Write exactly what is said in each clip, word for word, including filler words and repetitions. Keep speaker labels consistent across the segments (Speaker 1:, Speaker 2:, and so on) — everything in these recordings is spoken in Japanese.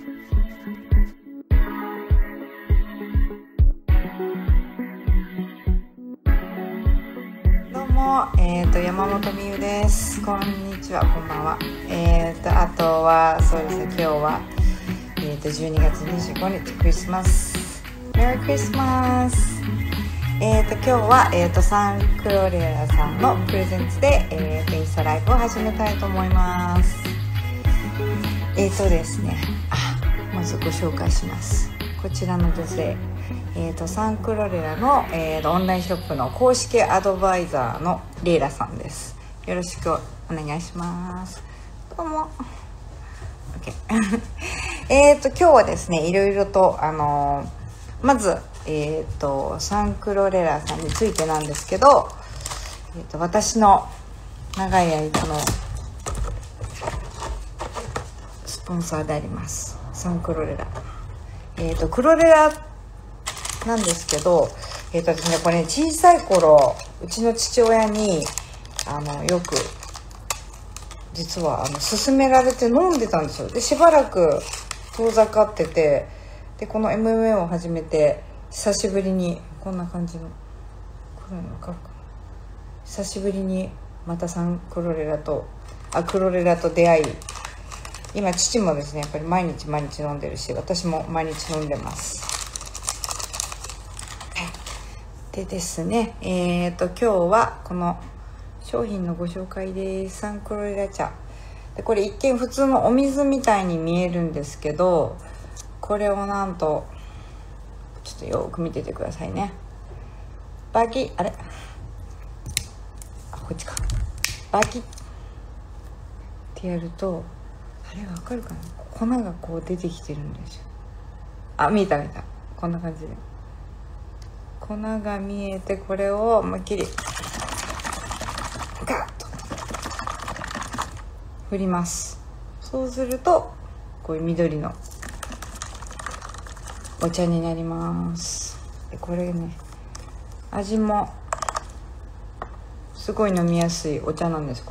Speaker 1: どうも、えーと、山本美優です。こんにちは、こんばんは。えーと、あとは、そうですね、今日は、えーと、じゅうにがつにじゅうごにち、クリスマス。メリークリスマス。えーと、今日は、えーと、サンクロレラさんのプレゼンツで、えーと、インスタライブを始めたいと思います。えーとですね、あ、まずご紹介します。こちらの女性。えー、とサンクロレラの、えー、とオンラインショップの公式アドバイザーのレイラさんです。よろしくお願いします。どうも。OK えっと今日はですね、いろいろとあのー、まず、えー、とサンクロレラさんについてなんですけど、えー、と私の長い間のスポンサーでありますサンクロレラ。えっ、とクロレラなんですけど、えーとですね、これ、ね、小さい頃うちの父親にあのよく実はあの勧められて飲んでたんですよ。でしばらく遠ざかってて、でこの エムエムエー を始めて久しぶりにこんな感じの黒いのか久しぶりにまたサンクロレラとあクロレラと出会い、今父もですねやっぱり毎日毎日飲んでるし、私も毎日飲んでます。でですね、えーと今日はこの商品のご紹介です。サンクロレラ茶で、これ一見普通のお水みたいに見えるんですけど、これをなんとちょっとよく見ててくださいね。バキあれあこっちかバキってやると、あれわかるかな、粉がこう出てきてるんですよ。あ、見えた見えた、こんな感じで粉が見えて、これを思いっきりガッと振ります。そうするとこういう緑のお茶になります。でこれね、味もすごい飲みやすいお茶なんです。こ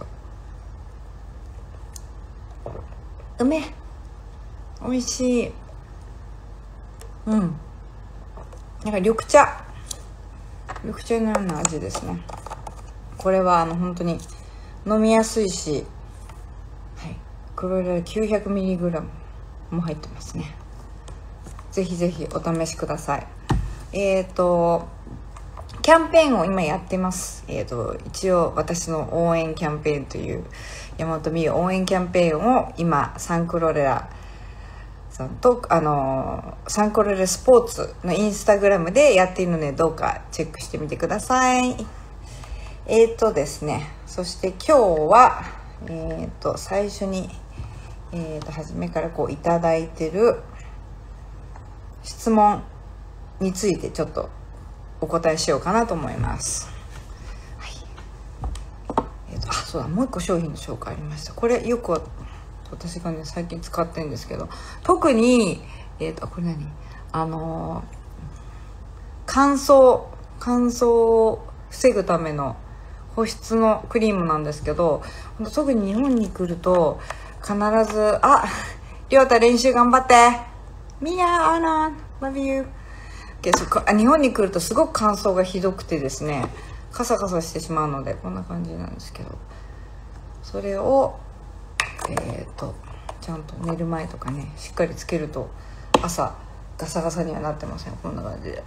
Speaker 1: れうめえ、美味しい。うん、なんか緑茶緑茶のような味ですね。これはあの本当に飲みやすいし、はい、クロレラ きゅうひゃくミリグラム も入ってますね。ぜひぜひお試しください。えっ、ー、とキャンペーンを今やってます。えっ、ー、と一応私の応援キャンペーンという山本美優応援キャンペーンを今サンクロレラさんとあのサンクロレラスポーツのインスタグラムでやっているので、どうかチェックしてみてください。えーとですね、そして今日はえーと最初にえーと初めからこういただいてる質問についてちょっとお答えしようかなと思います。はい、えーとあそうだ、もう一個商品の紹介ありました。これよく私がね最近使ってるんですけど、特にえっ、ー、とこれ何あのー、乾燥乾燥を防ぐための保湿のクリームなんですけど、特に日本に来ると必ずありょうた練習頑張ってミヤアナ love you 日本に来るとすごく乾燥がひどくてですね、カサカサしてしまうのでこんな感じなんですけど、それをえーとちゃんと寝る前とかねしっかりつけると朝ガサガサにはなってません。こんな感じで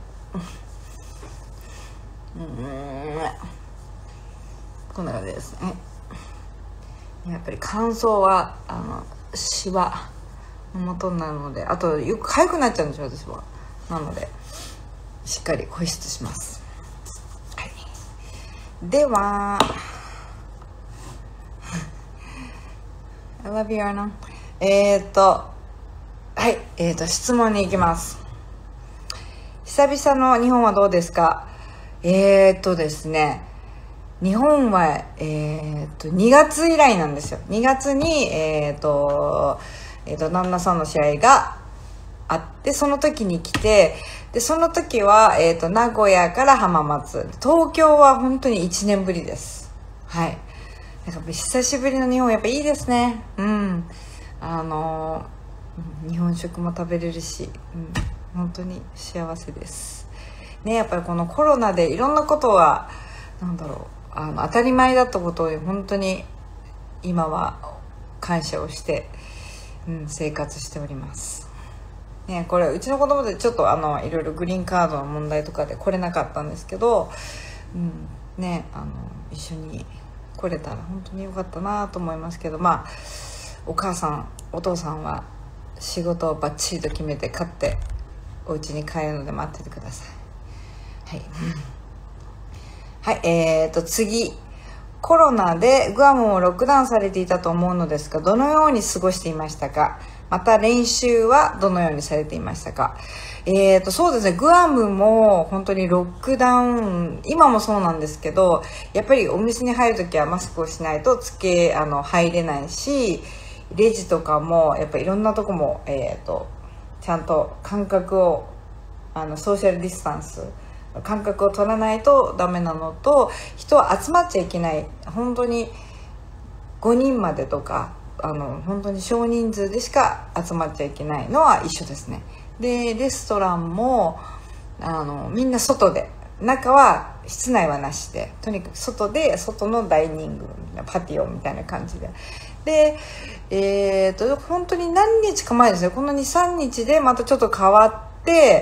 Speaker 1: うんこんな感じですね。やっぱり乾燥はあのシワの元になるので、あとよく痒くなっちゃうんですよ私は。なのでしっかり保湿します。はい、ではI love you, Anna. えーっとはい、えーっと質問に行きます。久々の日本はどうですか？えーっとですね日本はえーっとにがつ以来なんですよ。にがつにえーっとえーっと旦那さんの試合があって、その時に来て、でその時はえーっと名古屋から浜松、東京は本当にいちねんぶりです。はい、なんか久しぶりの日本やっぱいいですね。うん、あのうん、日本食も食べれるし、うん、本当に幸せですね。やっぱりこのコロナでいろんなことはなんだろう、あの当たり前だったことを本当に今は感謝をして、うん、生活しておりますね。これうちの子供でちょっとあのいろいろグリーンカードの問題とかで来れなかったんですけど、うんね、あの一緒に来れたら本当に良かったなと思いますけど、まあお母さんお父さんは仕事をバッチリと決めて勝ってお家に帰るので待っててください。はいはい、えーと次、コロナでグアムをロックダウンされていたと思うのですが、どのように過ごしていましたか？また練習はどのようにされていましたか？えーとそうですね、グアムも本当にロックダウン、今もそうなんですけど、やっぱりお店に入るときはマスクをしないとつけあの入れないし、レジとかもやっぱりいろんなとこも、えーとちゃんと間隔をあのソーシャルディスタンス間隔を取らないとダメなのと、人は集まっちゃいけない、本当にごにんまでとかあの本当に少人数でしか集まっちゃいけないのは一緒ですね。でレストランもあのみんな外で、中は室内はなしで、とにかく外で外のダイニングパティオみたいな感じで、でえー、と本当に何日か前ですね、このにさんにちでまたちょっと変わって、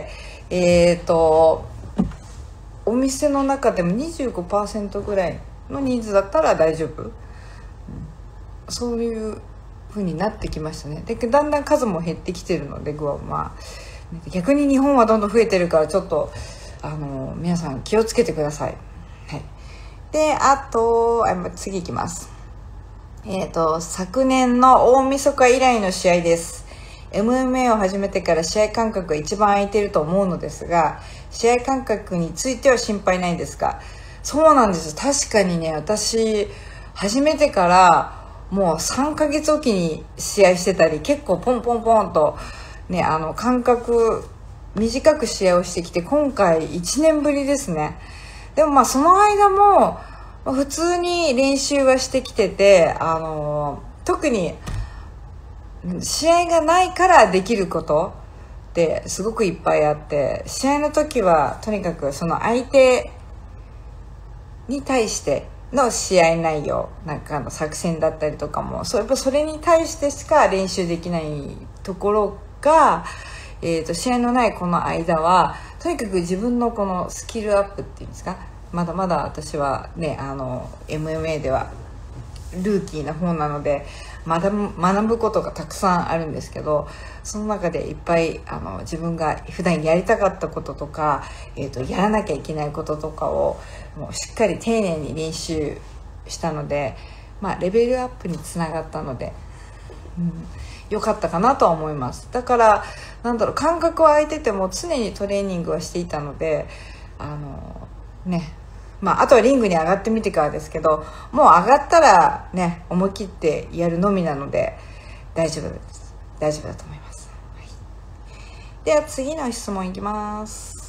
Speaker 1: えーとお店の中でも にじゅうごパーセント ぐらいの人数だったら大丈夫、うん、そういう風になってきましたね。でだんだん数も減ってきてるので、グアムは逆に日本はどんどん増えてるから、ちょっとあの皆さん気をつけてください。はい、であとあ次いきます。えーと昨年の大晦日以来の試合です。 エムエムエー を始めてから試合間隔が一番空いていると思うのですが、試合間隔については心配ないんですか？そうなんです。確かにね、私始めてからもうさんかげつおきに試合してたり、結構ポンポンポンとね、あの間隔短く試合をしてきて、今回いちねんぶりですね。でもまあその間も普通に練習はしてきてて、あの特に試合がないからできることってすごくいっぱいあって、試合の時はとにかくその相手に対しての試合内容、なんかあの作戦だったりとかも、そうやっぱそれに対してしか練習できないところが、えーと試合のないこの間はとにかく自分のこのスキルアップっていうんですか、まだまだ私はね、あの エムエムエー ではルーキーな方なので学ぶ、学ぶことがたくさんあるんですけど、その中でいっぱいあの自分が普段やりたかったこととか、えーとやらなきゃいけないこととかをもうしっかり丁寧に練習したので、まあ、レベルアップにつながったので、うん、良かったかなとは思います。だからなんだろう、間隔は空いてても常にトレーニングはしていたので、あのね、まあ、あとはリングに上がってみてからですけど、もう上がったらね、思い切ってやるのみなので大丈夫です。大丈夫だと思います。はい、では次の質問いきます。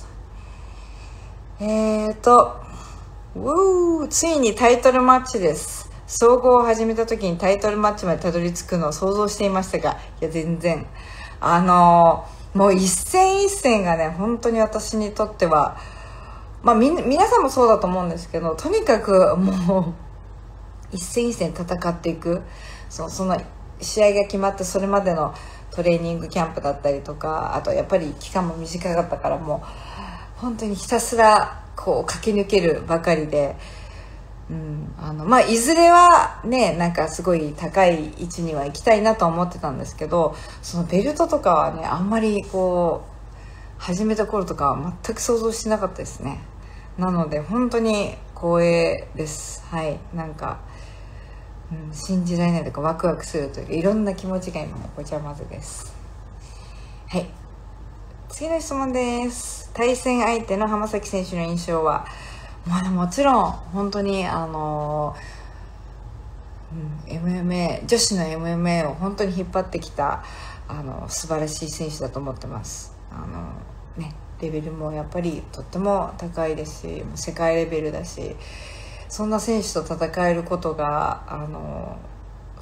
Speaker 1: えーとうーついにタイトルマッチです。総合を始めた時にタイトルマッチまでたどり着くのを想像していましたが、いや全然あのー、もう一戦一戦がね、本当に私にとっては、まあ、み皆さんもそうだと思うんですけど、とにかくもう一戦一戦戦っていく、そ, その試合が決まってそれまでのトレーニングキャンプだったりとか、あとやっぱり期間も短かったから、もう本当にひたすらこう駆け抜けるばかりで、うん、あのまあ、いずれはね、なんかすごい高い位置には行きたいなと思ってたんですけど、そのベルトとかはね、あんまりこう始めた頃とかは全く想像してなかったですね。なので本当に光栄です。はい、なんか、うん、信じられないとかワクワクするというか、いろんな気持ちが今もごちゃ混ぜです。はい、次の質問です。対戦相手の浜崎選手の印象は？まあ、もちろん本当にあの、うん、エムエムエー 女子の エムエムエー を本当に引っ張ってきたあの素晴らしい選手だと思ってます。あの、ね、レベルもやっぱりとっても高いですし、世界レベルだし、そんな選手と戦えることがあの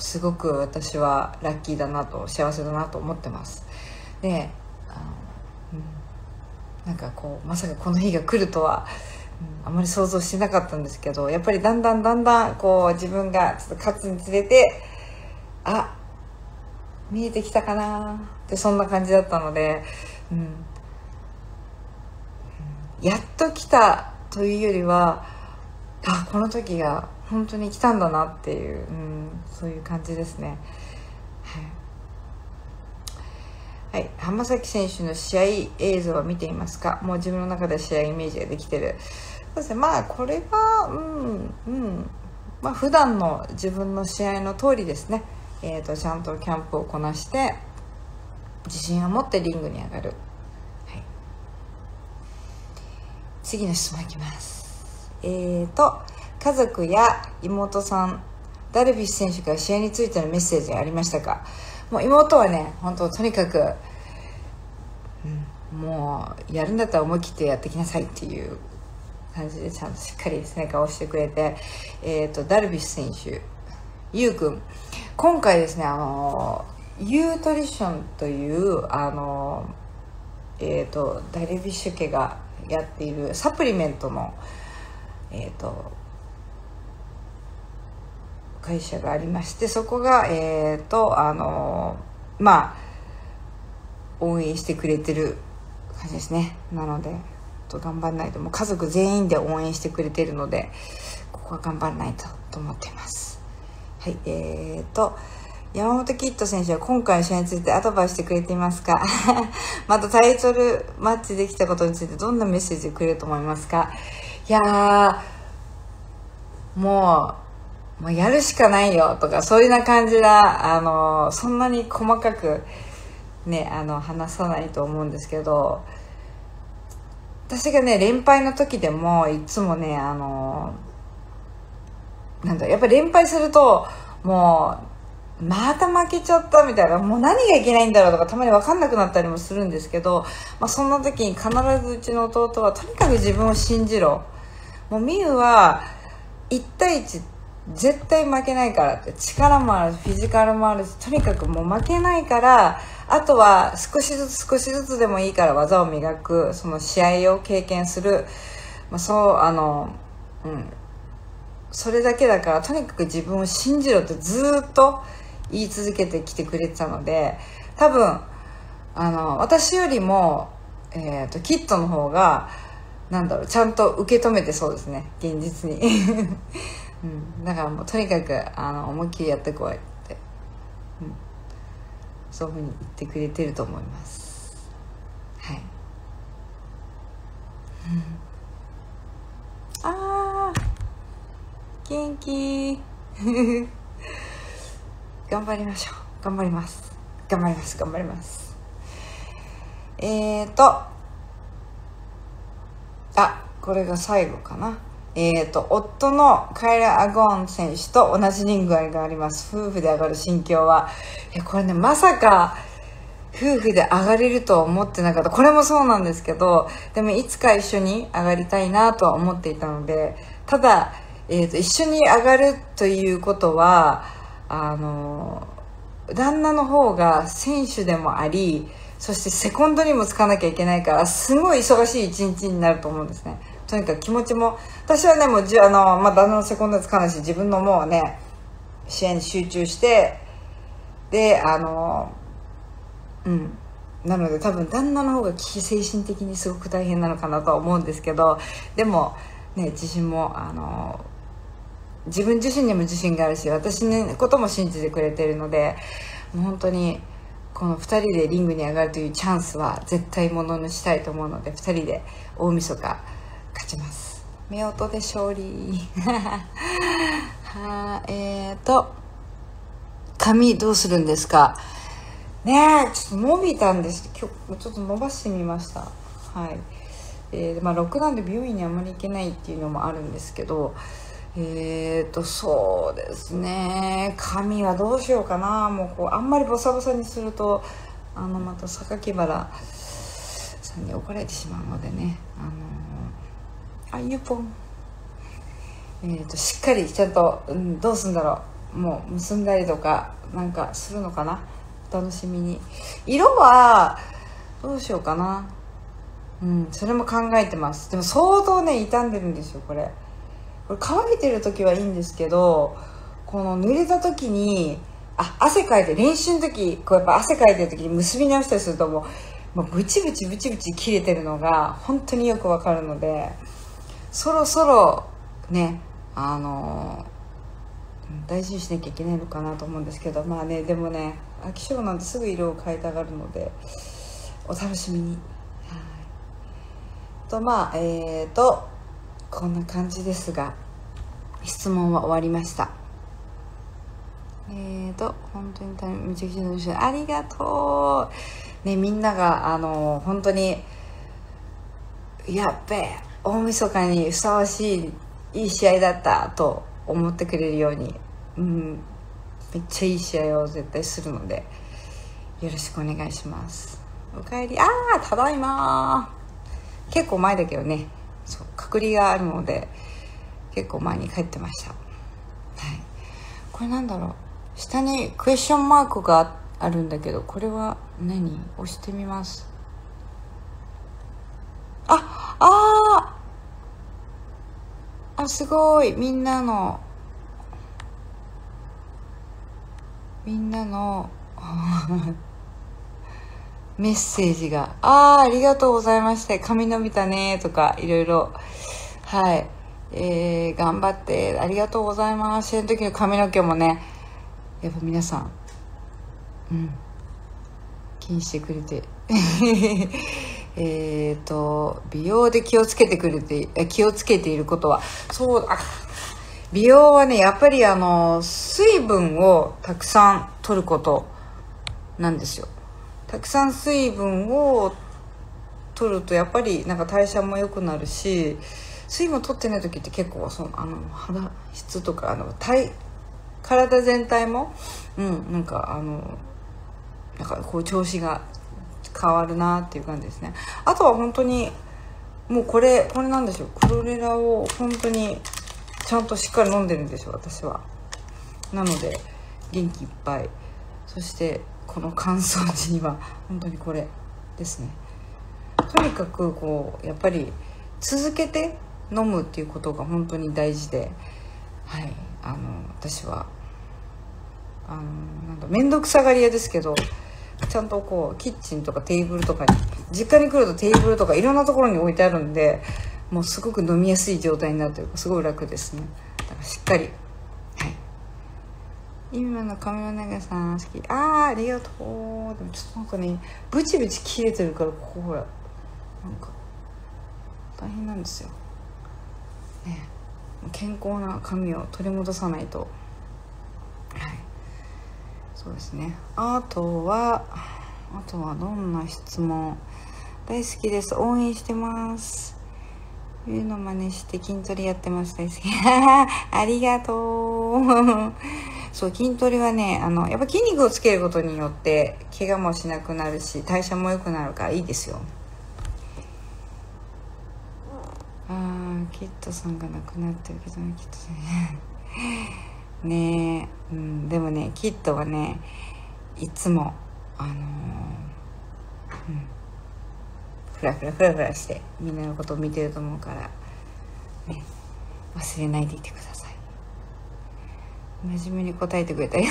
Speaker 1: すごく私はラッキーだなと、幸せだなと思ってます。で、あの、うん、なんかこうまさかこの日が来るとは、うん、あまり想像してなかったんですけど、やっぱりだんだんだんだんこう自分がちょっと勝つにつれて、あ、見えてきたかなってそんな感じだったので、うん、やっと来たというよりは、あ、この時が本当に来たんだなっていう、うん、そういう感じですね。はい、はい、浜崎選手の試合映像は見ていますか？もう自分の中で試合イメージができてる。そうですね、まあこれはうんうんまあ普段の自分の試合の通りですね。えーとちゃんとキャンプをこなして自信を持ってリングに上がる。はい、次の質問いきます。えーと家族や妹さん、ダルビッシュ選手から試合についてのメッセージがありましたか？もう妹はね、本当とにかく、うん、もうやるんだったら思い切ってやってきなさいっていう感じでちゃんとしっかり背中を押してくれて、えーとダルビッシュ選手、ゆうくん、今回ですね、あのユートリションというあのえーとダルビッシュ家がやっているサプリメントのえーと会社がありまして、そこがえーとあのまあ応援してくれてる感じですね。なのでと頑張らないと、もう家族全員で応援してくれてるので、ここは頑張らないとと思っています。はい、えーと山本キッド選手は今回の試合についてアドバイスしてくれていますか？またタイトルマッチできたことについてどんなメッセージをくれると思いますか？いやー、もう、もうやるしかないよとか、そういうな感じだ、あのそんなに細かくね、あの話さないと思うんですけど、私がね連敗の時でもいつもね、あのなんだやっぱり連敗するともうまた負けちゃったみたいな、もう何がいけないんだろうとかたまに分かんなくなったりもするんですけど、まあ、そんな時に必ずうちの弟はとにかく自分を信じろ、もうみゆはいち対いち絶対負けないからって、力もあるフィジカルもあるし、とにかくもう負けないから、あとは少しずつ少しずつでもいいから技を磨く、その試合を経験する、まあ、そうあのうんそれだけだから、とにかく自分を信じろってずっと言い続けてきてくれてたので、多分あの私よりも、えーと、キッドの方がなんだろう、ちゃんと受け止めてそうですね、現実に、うん、だからもうとにかくあの思いっきりやってこいって、うん、そういうふうに言ってくれてると思います。はい、うん、あー元気頑張りましょう、頑張ります頑張ります頑張りますえーとあ、これが最後かな。えーと夫のカイラ・アゴン選手と同じリング合いがあります。夫婦で上がる心境は、いやこれね、まさか夫婦で上がれるとは思ってなかった。これもそうなんですけど、でもいつか一緒に上がりたいなとは思っていたので、ただえー、と一緒に上がるということは、あの旦那の方が選手でもあり、そしてセコンドにもつかなきゃいけないから、すごい忙しい一日になると思うんですね。とにかく気持ちも、私はねもうじあの、まあ、旦那のセコンドにつかないし、自分のもうね試合に集中して、であのうんなので多分旦那の方が精神的にすごく大変なのかなとは思うんですけど、でもね、自信もあの自分自身にも自信があるし、私のことも信じてくれているので、もう本当にこのふたりでリングに上がるというチャンスは絶対ものにしたいと思うので、ふたりで大晦日勝ちます。夫婦で勝利はえーと髪どうするんですかね。えちょっと伸びたんです。今日ちょっと伸ばしてみました。はい、えーまあ、ろくなんで美容院にあまり行けないっていうのもあるんですけど、えーとそうですね、髪はどうしようかな。もうこうあんまりボサボサにするとあのまた榊原さんに怒られてしまうのでね、あのー、あゆぽん、えーとしっかりちゃんと、うん、どうすんだろもう結んだりとかなんかするのかな。お楽しみに。色はどうしようかな。うん、それも考えてます。でも相当ね傷んでるんですよこれ。これ乾いてる時はいいんですけど、この濡れた時にあ汗かいて、練習の時こうやっぱ汗かいてる時に結び直したりするともう、もうブチブチブチブチ切れてるのが本当によくわかるので、そろそろねあのー、大事にしなきゃいけないのかなと思うんですけど、まあねでもね飽き性なんてすぐ色を変えたがるのでお楽しみに。はいとまあえーとこんな感じですが、質問は終わりました。えーと本当にめちゃくちゃ楽しい、ありがとうね。みんながあの本当にやっべえ大晦日にふさわしいいい試合だったと思ってくれるように、うん、めっちゃいい試合を絶対するのでよろしくお願いします。おかえり。あーただいま。結構前だけどね、そう隔離があるので結構前に帰ってました。はい、これなんだろう、下にクエスチョンマークがあるんだけど、これは何？押してみます。ああーあ、すごい。みんなのみんなのメッセージが、ああありがとうございました。髪伸びたねとかいろいろ、はい、えー、頑張ってありがとうございます。その時の髪の毛もねやっぱ皆さん、うん、気にしてくれてえっと美容で気をつけてくれて気をつけていることは、そうあ美容はねやっぱりあの水分をたくさん取ることなんですよ。たくさん水分を取るとやっぱりなんか代謝も良くなるし、水分取ってない時って結構そのあの肌質とかあの体体全体も、うん、なんかあのなんかこう調子が変わるなっていう感じですね。あとは本当にもうこれこれなんでしょう、クロレラを本当にちゃんとしっかり飲んでるんですよ私は。なので元気いっぱい。そしてこの乾燥時には本当にこれですね。とにかくこうやっぱり続けて飲むっていうことが本当に大事で、はい、あの私はあのなんだ面倒くさがり屋ですけど、ちゃんとこうキッチンとかテーブルとかに、実家に来るとテーブルとかいろんなところに置いてあるんで、もうすごく飲みやすい状態になるというかすごい楽ですね。だからしっかり、はい、今の髪の長さん好き。あーありがとう。でもちょっとなんかねブチブチ切れてるから、ここほらなんか大変なんですよね。健康な髪を取り戻さないと。はい、そうですね。あとはあとはどんな質問？大好きです。応援してます。いうの真似して筋トレやってます。大好き。ありがとう。そう、筋トレはね、あのやっぱ筋肉をつけることによって怪我もしなくなるし代謝も良くなるからいいですよ。あーキッドさんが亡くなってるけどね、キッドさんねえ、うん、でもねキッドはねいつもあのー、うんフラフラフラフラしてみんなのことを見てると思うから、ね、忘れないでいてください。真面目に答えてくれたよ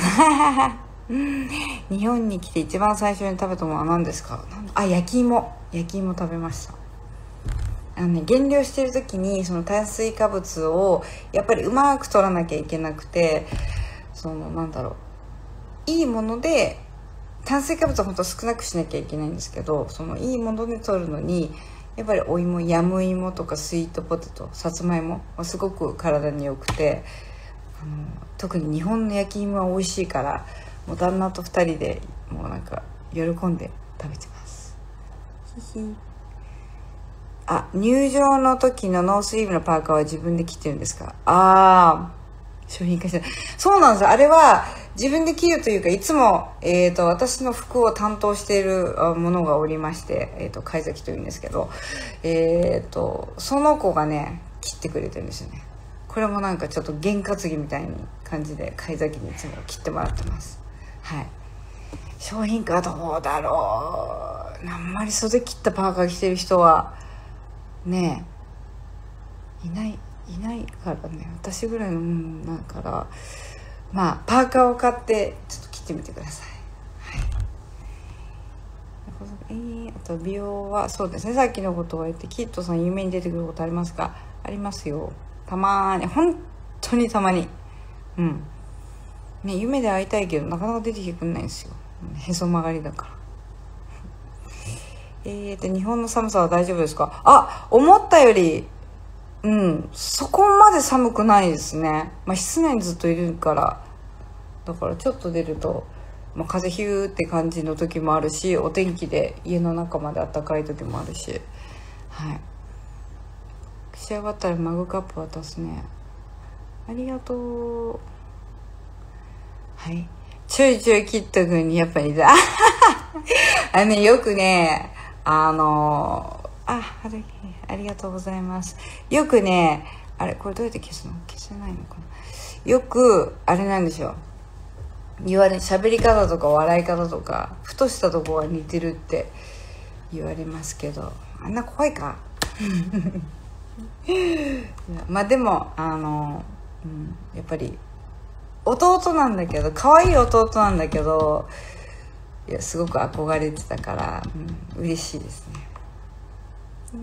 Speaker 1: 日本に来て一番最初に食べたものは何ですか？あ、焼き芋。焼き芋食べました。あのね、減量してる時にその炭水化物をやっぱりうまく取らなきゃいけなくて、そのなんだろう、いいもので炭水化物は本当少なくしなきゃいけないんですけど、そのいいもので取るのにやっぱりお芋、ヤムイモとかスイートポテト、さつまいもはすごく体に良くて、あの特に日本の焼き芋は美味しいから、もう旦那とふたりでもうなんか喜んで食べてます。ひひ。あ、入場の時のノースリーブのパーカーは自分で着てるんですか？ああ、商品化して、そうなんですよ。あれは自分で着るというか、いつも、えーと、私の服を担当しているものがおりまして、えーと、貝崎というんですけど、えーと、その子がね、切ってくれてるんですよね。これもなんかちょっと験担ぎみたいに感じで貝崎にいつも切ってもらってます。はい。商品化どうだろう。あんまり袖切ったパーカー着てる人はねいないいないからね、私ぐらいのもんだから、まあパーカーを買ってちょっと切ってみてください。はい。えー、あと美容はそうですね、さっきのことを言って、キッドさん夢に出てくることありますか？ありますよ、たまーに、本当にたまに。うんね、夢で会いたいけどなかなか出てきてくんないんですよ、へそ曲がりだから。えーと日本の寒さは大丈夫ですか？あ、思ったよりうんそこまで寒くないですね。まあ室内にずっといるからだからちょっと出ると、まあ、風ヒューって感じの時もあるし、お天気で家の中まで暖かい時もあるし、はい。仕上がったらマグカップ渡すね。ありがとう。はい。ちょいちょいキット君にやっぱりだあのね、よくね、あのああれありがとうございます。よくね、あれこれどうやって消すの？消せないのかな。よくあれなんでしょう、言われ、喋り方とか笑い方とかふとしたとこが似てるって言われますけど、あんな怖いかまあでもあの、うん、やっぱり弟なんだけど、可愛い弟なんだけど、いやすごく憧れてたから、うん、嬉しいですね。うん、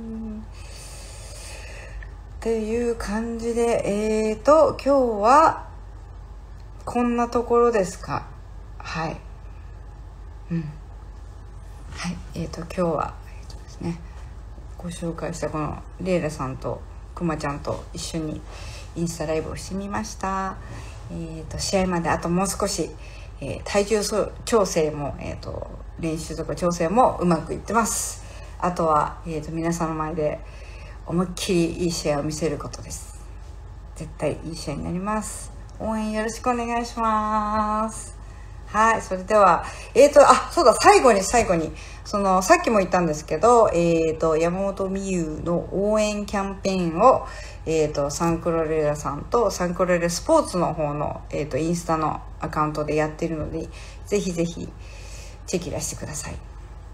Speaker 1: っていう感じで、えーと今日はこんなところですか。はい。うん。はい。えーと今日は、えーとですね、ご紹介したこのレイラさんとくまちゃんと一緒にインスタライブをしてみました。えーと試合まであともう少し、えー、体重調整も、えーと練習とか調整もうまくいってます。あとは、えーと皆さんの前で思いっきりいい試合を見せることです。絶対いい試合になります。応援よろしくお願いします。はい、それでは、えーと、あ、そうだ、最後に最後に、その、さっきも言ったんですけど、えーと、山本美優の応援キャンペーンを、えーと、サンクロレラさんとサンクロレラスポーツの方の、えーと、インスタのアカウントでやってるので、ぜひぜひ、チェキ出してください。はい。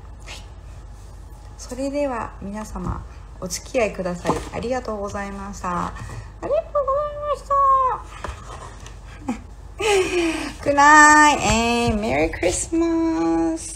Speaker 1: それでは、皆様、お付き合いください。ありがとうございました。ありがとうございました。Good night and Merry Christmas.